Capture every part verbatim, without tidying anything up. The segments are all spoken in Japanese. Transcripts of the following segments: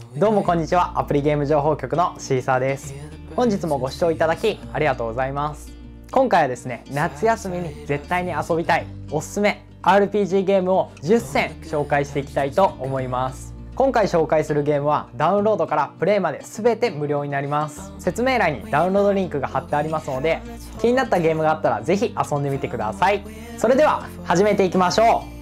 どうもこんにちは。アプリゲーム情報局のシーサーです。本日もご視聴いただきありがとうございます。今回はですね、夏休みに絶対に遊びたいおすすめ アールピージー ゲームをじゅっせん紹介していきたいと思います。今回紹介するゲームはダウンロードからプレイまで全て無料になります。説明欄にダウンロードリンクが貼ってありますので、気になったゲームがあったらぜひ遊んでみてください。それでは始めていきましょう。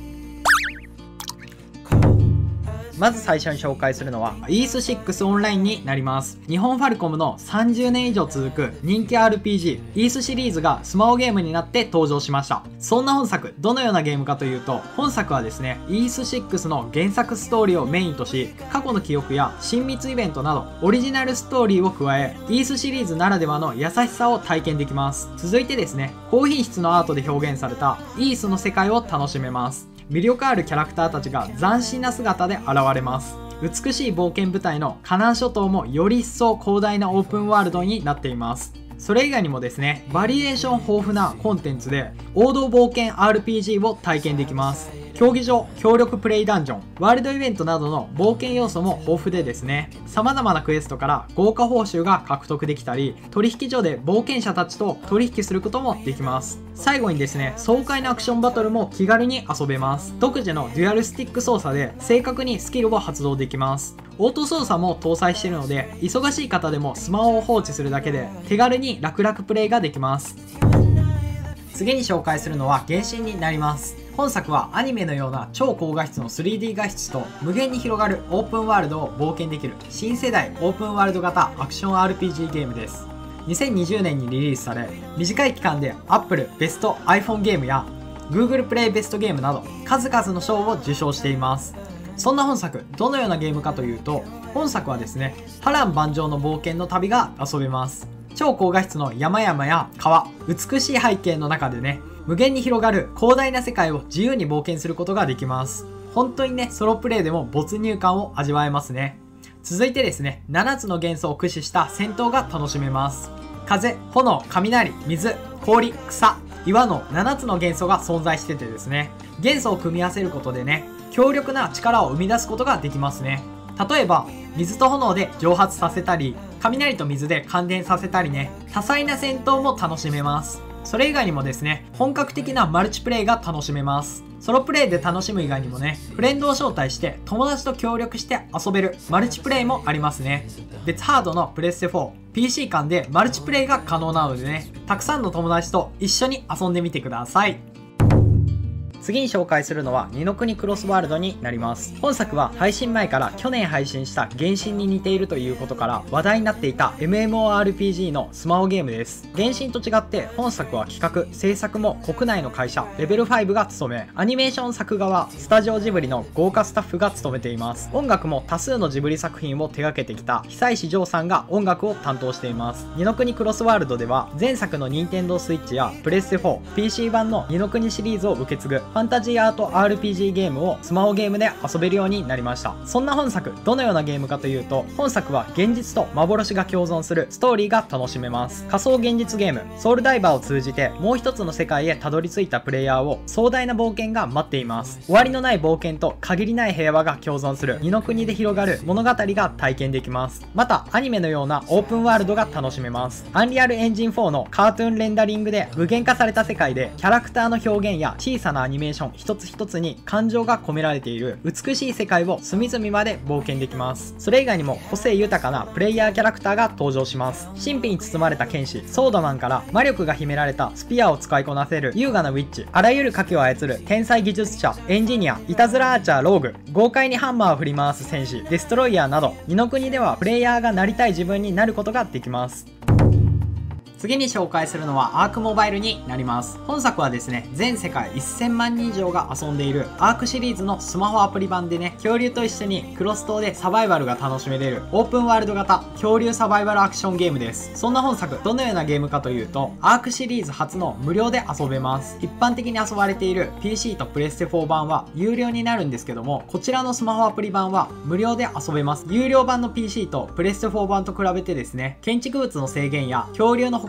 まず最初に紹介するのはイースシックスオンラインになります。日本ファルコムのさんじゅうねん以上続く人気 アールピージー イースシリーズがスマホゲームになって登場しました。そんな本作、どのようなゲームかというと、本作はですね、イースシックスの原作ストーリーをメインとし、過去の記憶や親密イベントなどオリジナルストーリーを加え、イースシリーズならではの優しさを体験できます。続いてですね、高品質のアートで表現されたイースの世界を楽しめます。魅力あるキャラクターたちが斬新な姿で現れます。美しい冒険舞台のカナン諸島もより一層広大なオープンワールドになっています。それ以外にもですね、バリエーション豊富なコンテンツで王道冒険 アールピージー を体験できます。競技場、協力プレイダンジョン、ワールドイベントなどの冒険要素も豊富でですね、様々なクエストから豪華報酬が獲得できたり、取引所で冒険者たちと取引することもできます。最後にですね、爽快なアクションバトルも気軽に遊べます。独自のデュアルスティック操作で正確にスキルを発動できます。オート操作も搭載しているので、忙しい方でもスマホを放置するだけで手軽に楽々プレイができます。次に紹介するのは原神になります。本作はアニメのような超高画質の スリーディー 画質と無限に広がるオープンワールドを冒険できる新世代オープンワールド型アクション アールピージー ゲームです。にせんにじゅうねんにリリースされ、短い期間で Apple ベスト iPhone ゲームや Google プレイベストゲームなど数々の賞を受賞しています。そんな本作、どのようなゲームかというと、本作はですね、波乱万丈の冒険の旅が遊べます。超高画質の山々や川、美しい背景の中でね、無限に広がる広大な世界を自由に冒険することができます。本当にね、ソロプレイでも没入感を味わえますね。続いてですね、ななつの元素を駆使した戦闘が楽しめます。風、炎、雷、水、氷、草、岩のななつの元素が存在しててですね、元素を組み合わせることでね、強力な力を生み出すことができますね。例えば、水と炎で蒸発させたり、雷と水で感電させたりね、多彩な戦闘も楽しめます。それ以外にもですね、本格的なマルチプレイが楽しめます。ソロプレイで楽しむ以外にもね、フレンドを招待して友達と協力して遊べるマルチプレイもありますね。別ハードのプレステフォー、ピーシー 間でマルチプレイが可能なのでね、たくさんの友達と一緒に遊んでみてください。次に紹介するのはニノ国クロスワールドになります。本作は配信前から去年配信した原神に似ているということから話題になっていた エムエムオーアールピージー のスマホゲームです。原神と違って本作は企画、制作も国内の会社レベルファイブが務め、アニメーション作画はスタジオジブリの豪華スタッフが務めています。音楽も多数のジブリ作品を手掛けてきた久石譲さんが音楽を担当しています。ニノ国クロスワールドでは前作の ニンテンドースイッチやプレステフォー、ピーシー 版のニノ国シリーズを受け継ぐファンタジーアート アールピージー ゲームをスマホゲームで遊べるようになりました。そんな本作、どのようなゲームかというと、本作は現実と幻が共存するストーリーが楽しめます。仮想現実ゲームソウルダイバーを通じてもう一つの世界へたどり着いたプレイヤーを壮大な冒険が待っています。終わりのない冒険と限りない平和が共存するニノ国で広がる物語が体験できます。またアニメのようなオープンワールドが楽しめます。アンリアルエンジンフォーのカートゥーンレンダリングで具現化された世界で、キャラクターの表現や小さなアニメーション一つ一つに感情が込められている美しい世界を隅々まで冒険できます。それ以外にも個性豊かなプレイヤーキャラクターが登場します。神秘に包まれた剣士ソードマンから魔力が秘められたスピアを使いこなせる優雅なウィッチ、あらゆる火器を操る天才技術者エンジニア、いたずらアーチャーローグ、豪快にハンマーを振り回す戦士デストロイヤーなど、ニノ国ではプレイヤーがなりたい自分になることができます。次に紹介するのはアークモバイルになります。本作はですね、全世界せんまんにん以上が遊んでいるアークシリーズのスマホアプリ版でね、恐竜と一緒にクロス島でサバイバルが楽しめれるオープンワールド型恐竜サバイバルアクションゲームです。そんな本作、どのようなゲームかというと、アークシリーズ初の無料で遊べます。一般的に遊ばれている ピーシー とプレステフォー版は有料になるんですけども、こちらのスマホアプリ版は無料で遊べます。有料版の ピーシー とプレステフォー版と比べてですね、建築物の制限や恐竜の捕獲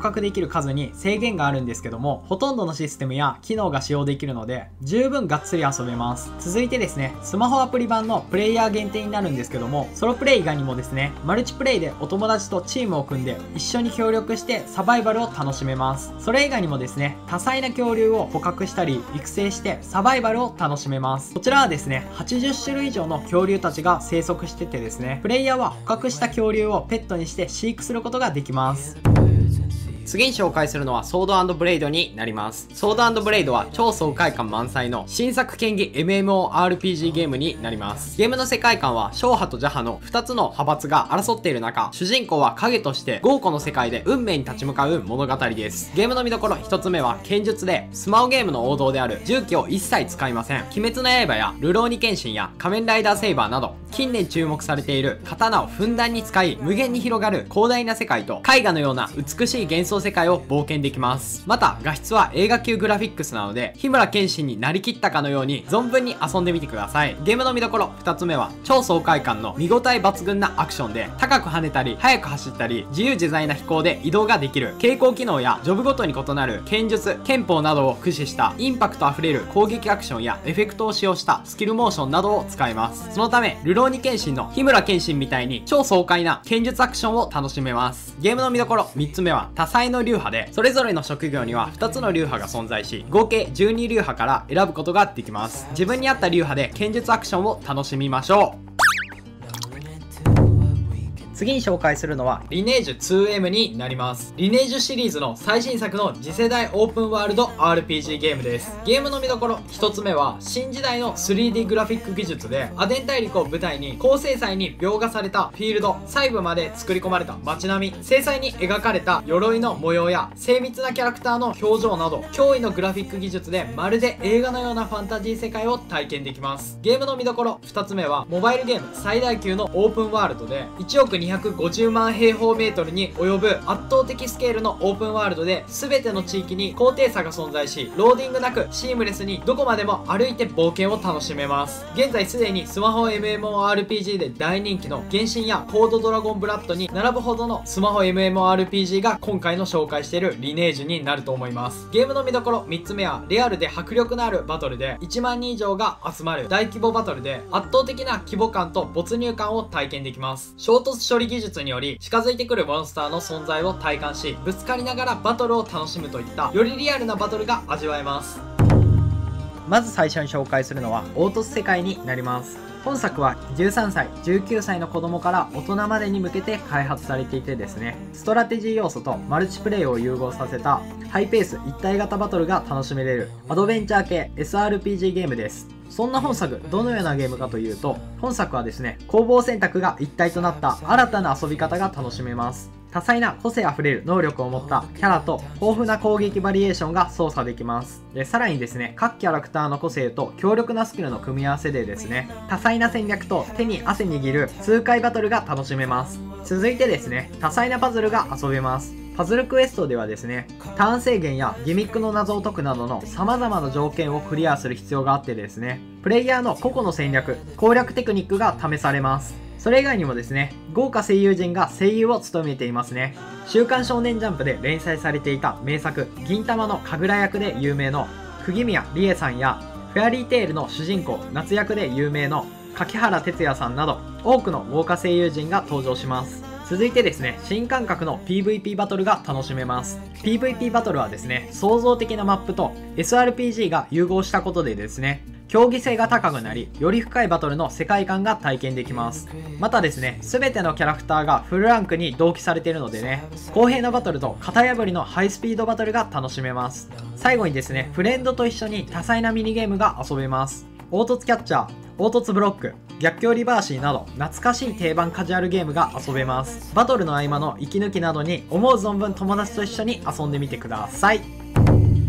獲できる数に制限があるんですけども、ほとんどのシステムや機能が使用できるので十分がっつり遊べます。続いてですね、スマホアプリ版のプレイヤー限定になるんですけども、ソロプレイ以外にもですね、マルチプレイでお友達とチームを組んで一緒に協力してサバイバルを楽しめます。それ以外にもですね、多彩な恐竜を捕獲したり育成してサバイバルを楽しめます。こちらはですね、はちじゅっしゅるい以上の恐竜たちが生息しててですね、プレイヤーは捕獲した恐竜をペットにして飼育することができます。次に紹介するのはソード&ブレイドになります。ソード&ブレイドは超爽快感満載の新作剣技 エムエムオーアールピージー ゲームになります。ゲームの世界観は正派と邪派のふたつの派閥が争っている中、主人公は影として豪華の世界で運命に立ち向かう物語です。ゲームの見どころひとつめは剣術で、スマホゲームの王道である銃器を一切使いません。鬼滅の刃や流浪に剣心や仮面ライダーセイバーなど近年注目されている刀をふんだんに使い無限に広がる広大な世界と絵画のような美しい幻想世界を冒険できます。また画質は映画級グラフィックスなので日村剣心になりきったかのように存分に遊んでみてください。ゲームの見どころふたつめは超爽快感の見応え抜群なアクションで、高く跳ねたり速く走ったり自由自在な飛行で移動ができる傾向機能やジョブごとに異なる剣術剣法などを駆使したインパクトあふれる攻撃アクションやエフェクトを使用したスキルモーションなどを使えます。そのため流浪に剣心の日村剣心みたいに超爽快な剣術アクションを楽しめます。ゲームの見どころみっつめは多彩の流派で、それぞれの職業にはふたつの流派が存在し、合計じゅうに流派から選ぶことができます。自分に合った流派で剣術アクションを楽しみましょう。次に紹介するのはリネージュ ツーエム になります。リネージュシリーズの最新作の次世代オープンワールド アールピージー ゲームです。ゲームの見どころひとつめは新時代の スリーディー グラフィック技術で、アデン大陸を舞台に高精細に描画されたフィールド、細部まで作り込まれた街並み、精細に描かれた鎧の模様や精密なキャラクターの表情など驚異のグラフィック技術でまるで映画のようなファンタジー世界を体験できます。ゲームの見どころふたつめはモバイルゲーム最大級のオープンワールドでいちおくにひゃくごじゅうまん平方メートルに及ぶ圧倒的スケールのオープンワールドで、全ての地域に高低差が存在し、ローディングなくシームレスにどこまでも歩いて冒険を楽しめます。現在すでにスマホ エムエムオーアールピージー で大人気の原神やコードドラゴンブラッドに並ぶほどのスマホ エムエムオーアールピージー が今回の紹介しているリネージュになると思います。ゲームの見どころみっつめはリアルで迫力のあるバトルで、いちまんにん以上が集まる大規模バトルで圧倒的な規模感と没入感を体験できます。衝突処理技術により近づいてくるモンスターの存在を体感し、ぶつかりながらバトルを楽しむといったよりリアルなバトルが味わえます。まず最初に紹介するのは凹凸世界になります。本作はじゅうさんさい、じゅうきゅうさいの子供から大人までに向けて開発されていてですね、ストラテジー要素とマルチプレイを融合させたハイペース一体型バトルが楽しめれるアドベンチャー系 エスアールピージー ゲームです。そんな本作、どのようなゲームかというと、本作はですね、攻防選択が一体となった新たな遊び方が楽しめます。多彩な個性あふれる能力を持ったキャラと豊富な攻撃バリエーションが操作できます。で、さらにですね、各キャラクターの個性と強力なスキルの組み合わせでですね、多彩な戦略と手に汗握る痛快バトルが楽しめます。続いてですね、多彩なパズルが遊べます。パズルクエストではですね、ターン制限やギミックの謎を解くなどの様々な条件をクリアする必要があってですね、プレイヤーの個々の戦略、攻略テクニックが試されます。それ以外にもですね、豪華声優陣が声優を務めていますね。週刊少年ジャンプで連載されていた名作、銀魂の神楽役で有名の釘宮理恵さんや、フェアリーテールの主人公、夏役で有名の柿原哲也さんなど、多くの豪華声優陣が登場します。続いてですね、新感覚の ピーブイピー バトルが楽しめます。ピーブイピー バトルはですね、創造的なマップと エスアールピージー が融合したことでですね、競技性が高くなり、より深いバトルの世界観が体験できます。またですね、全てのキャラクターがフルランクに同期されているのでね、公平なバトルと型破りのハイスピードバトルが楽しめます。最後にですね、フレンドと一緒に多彩なミニゲームが遊べます。凹凸キャッチャー、凹凸ブロック、逆境リバーシーなど懐かしい定番カジュアルゲームが遊べます。バトルの合間の息抜きなどに思う存分友達と一緒に遊んでみてください。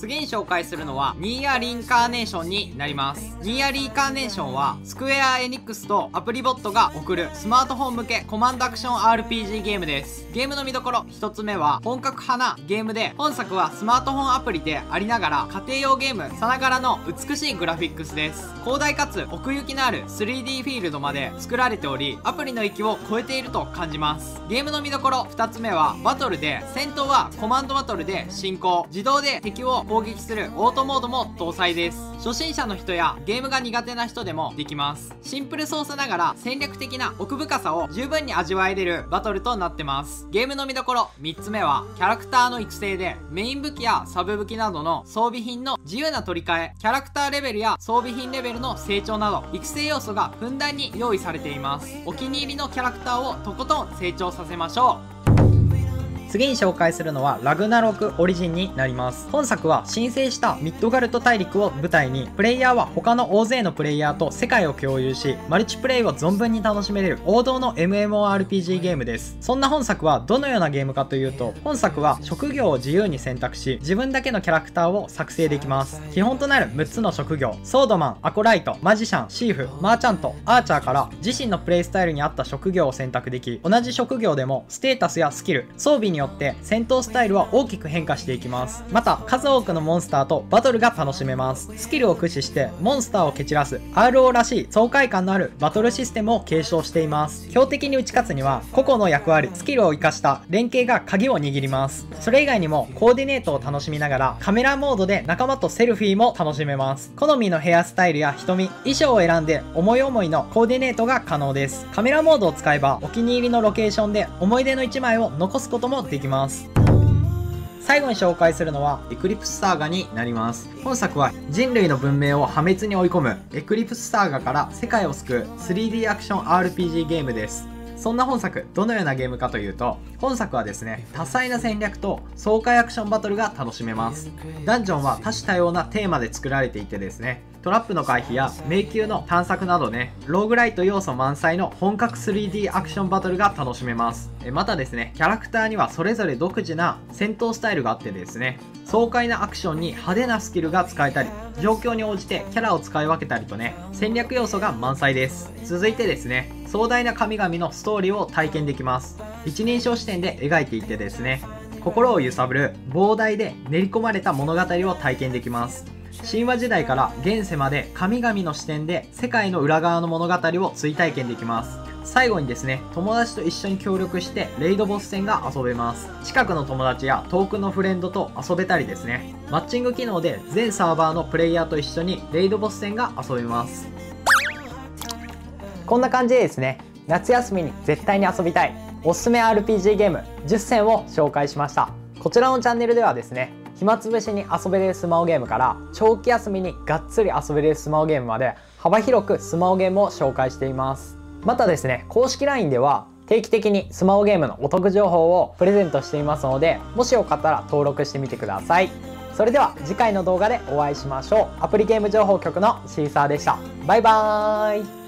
次に紹介するのはニーヤリンカーネーションになります。ニーヤリンカーネーションはスクエアエニックスとアプリボットが送るスマートフォン向けコマンドアクション アールピージー ゲームです。ゲームの見どころひとつめは本格派なゲームで、本作はスマートフォンアプリでありながら家庭用ゲームさながらの美しいグラフィックスです。広大かつ奥行きのある スリーディー フィールドまで作られており、アプリの域を超えていると感じます。ゲームの見どころふたつめはバトルで、戦闘はコマンドバトルで進行、自動で敵を攻撃するオートモードも搭載です。初心者の人やゲームが苦手な人でもできます。シンプル操作ながら戦略的な奥深さを十分に味わえれるバトルとなってます。ゲームの見どころみっつめはキャラクターの育成で、メイン武器やサブ武器などの装備品の自由な取り替え、キャラクターレベルや装備品レベルの成長など育成要素がふんだんに用意されています。お気に入りのキャラクターをとことん成長させましょう。次に紹介するのはラグナロクオリジンになります。本作は申請したミッドガルト大陸を舞台に、プレイヤーは他の大勢のプレイヤーと世界を共有し、マルチプレイを存分に楽しめれる王道の エムエムオーアールピージー ゲームです。そんな本作はどのようなゲームかというと、本作は職業を自由に選択し、自分だけのキャラクターを作成できます。基本となるむっつの職業、ソードマン、アコライト、マジシャン、シーフ、マーチャント、アーチャーから自身のプレイスタイルに合った職業を選択でき、同じ職業でもステータスやスキル、装備によって戦闘スタイルは大きく変化していきます。また数多くのモンスターとバトルが楽しめます。スキルを駆使してモンスターを蹴散らす アールオー らしい爽快感のあるバトルシステムを継承しています。標的に打ち勝つには個々の役割、スキルを生かした連携が鍵を握ります。それ以外にもコーディネートを楽しみながらカメラモードで仲間とセルフィーも楽しめます。好みのヘアスタイルや瞳、衣装を選んで思い思いのコーディネートが可能です。カメラモードを使えばお気に入りのロケーションで思い出のいちまいを残すこともできます。最後に紹介するのはエクリプスサーガになります。本作は人類の文明を破滅に追い込むエクリプスサーガから世界を救う スリーディー アクション アールピージー ゲームです。そんな本作、どのようなゲームかというと、本作はですね、多彩な戦略と爽快アクションバトルが楽しめます。ダンジョンは多種多様なテーマで作られていてですね、トラップの回避や迷宮の探索などね、ローグライト要素満載の本格 スリーディー アクションバトルが楽しめます。またですね、キャラクターにはそれぞれ独自な戦闘スタイルがあってですね、爽快なアクションに派手なスキルが使えたり、状況に応じてキャラを使い分けたりとね、戦略要素が満載です。続いてですね、壮大な神々のストーリーを体験できます。一人称視点で描いていてですね、心を揺さぶる膨大で練り込まれた物語を体験できます。神話時代から現世まで神々の視点で世界の裏側の物語を追体験できます。最後にですね、友達と一緒に協力してレイドボス戦が遊べます。近くの友達や遠くのフレンドと遊べたりですね、マッチング機能で全サーバーのプレイヤーと一緒にレイドボス戦が遊べます。こんな感じでですね、夏休みに絶対に遊びたいおすすめ アールピージー ゲームじゅっせんを紹介しました。こちらのチャンネルではですね、暇つぶしに遊べれるスマホゲームから長期休みにがっつり遊べれるスマホゲームまで幅広くスマホゲームを紹介しています。またですね、公式 ライン では定期的にスマホゲームのお得情報をプレゼントしていますので、もしよかったら登録してみてください。それでは次回の動画でお会いしましょう。アプリゲーム情報局のシーサーでした。バイバーイ。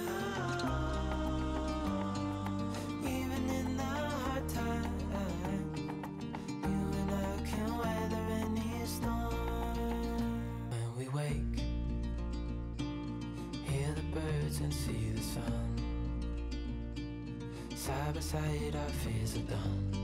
And see the sun side by side, our fears are done.